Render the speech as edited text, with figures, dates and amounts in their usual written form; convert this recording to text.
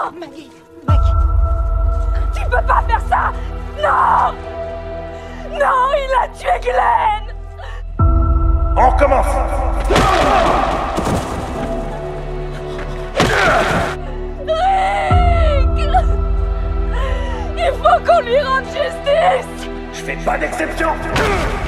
Non! Maggie! Tu peux pas faire ça! Non! Non, il a tué Glenn! On recommence! Rick! Il faut qu'on lui rende justice! Je fais pas d'exception!